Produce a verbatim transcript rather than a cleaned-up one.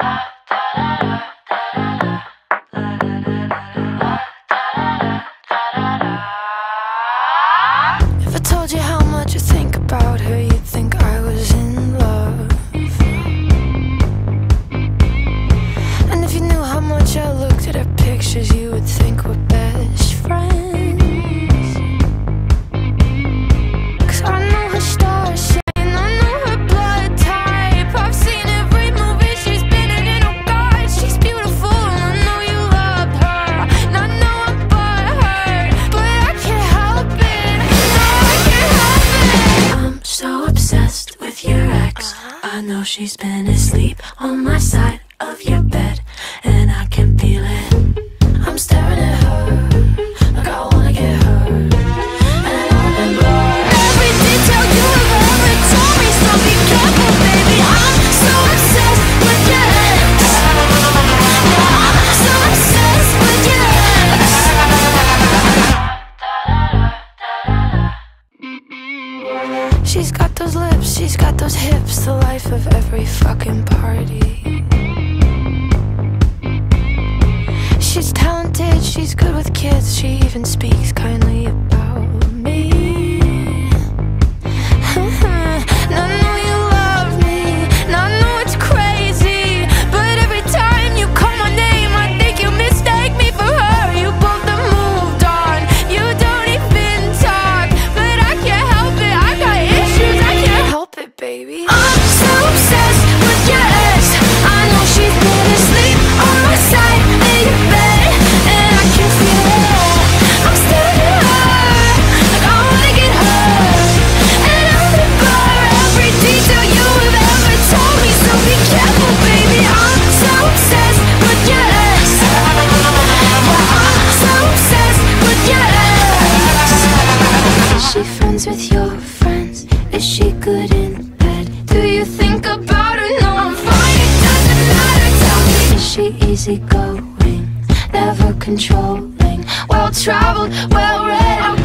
If I told you how much I think about her, you'd think I was in love. And if you knew how much I looked at her pictures, you would think we're best friends. 'Cause I know her star sign, I know her blood type. I've seen every movie she's been in, and oh God, she's beautiful. And I know you love her, and I know I'm butthurt, but I can't help it. No, I can't help it. I'm so obsessed with your ex. I know she's been asleep on my side of your bed, and I can feel it. I'm staring at her like I wanna get hurt, and I remember every detail you have ever told me. So be careful, baby. I'm so obsessed with your ex. Yeah, I'm so obsessed with your ex. She's got those lips, she's got those hips, the life of every fucking party. She's talented, she's good with kids, she even speaks kindly about me. And I know you love me, and I know it's crazy, but every time you call my name, I think you mistake me for her. You both have moved on, you don't even talk, but I can't help it, I got issues, I can't help it, baby. I'm so obsessed with your ex. I know she's been asleep on my side of your bed, and I can feel it. I'm staring at her like I wanna get hurt, and I remember every detail you have ever told me. So be careful, baby. I'm so obsessed with your ex. Yeah, I'm so obsessed with your ex. Is she friends with your friends? Is she good in bed? Do you think about her? No, I'm fine, it doesn't matter. Tell me, is she easygoing, never controlling, well-traveled, well-read?